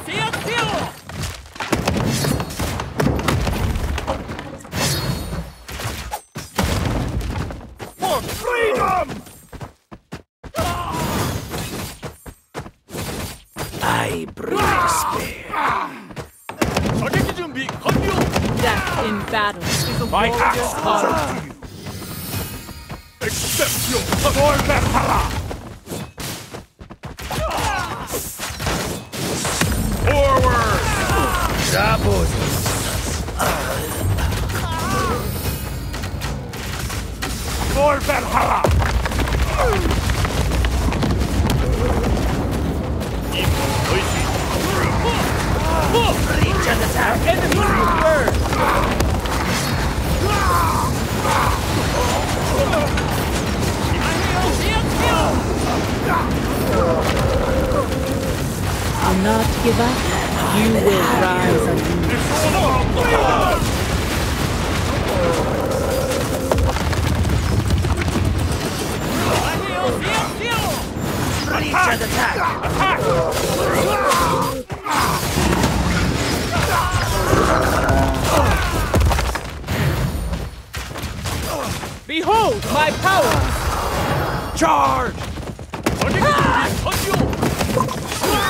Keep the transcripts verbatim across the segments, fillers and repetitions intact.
For freedom! I bring despair. 자격지 준비 완료! Death in battle is a My warrior's actions heart. are due. Exception for Valhalla! Forward! Double. For Valhalla! Reach and attack. Enemies will burn. Do not give up. You will rise anew. It's all about the war! Reach and attack. Attack! Behold my power! Charge! 자격지 준비 완료!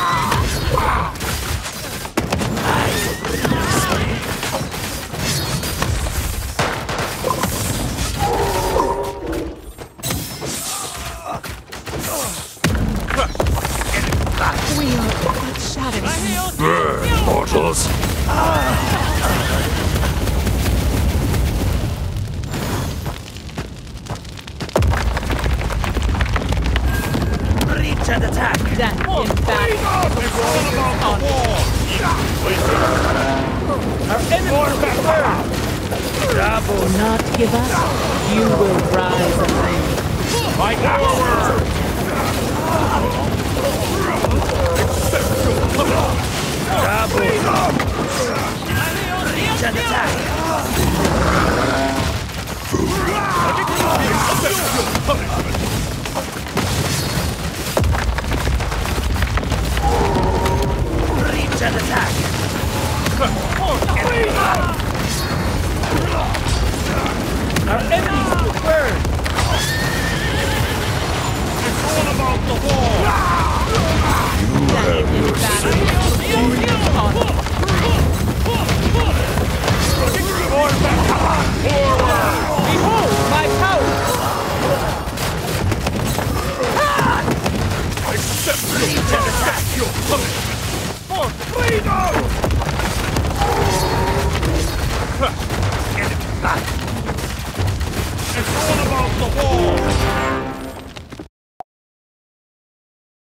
We are but shadows. Burn, mortals! Reach and attack. Death in battle. It's all about the war! Our enemies will burn. Double. Do not give up. You will rise anew. My forward! Double. Reach and attack. Reach and attack. Our enemies will burn. It's all about the war! Death in battle. For Valhalla! Forward! Behold my power! Exception! Reach and attack.